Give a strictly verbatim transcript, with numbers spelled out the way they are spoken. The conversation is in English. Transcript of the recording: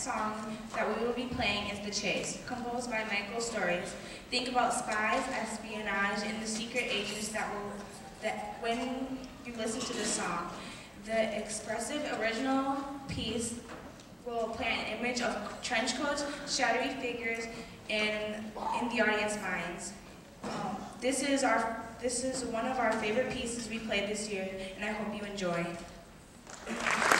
song that we will be playing is The Chase, composed by Michael Stories. Think about spies, espionage, and the secret agents that will, that when you listen to this song. The expressive original piece will plant an image of trench coats, shadowy figures in, in the audience minds. Um, this is our This is one of our favorite pieces we played this year, and I hope you enjoy.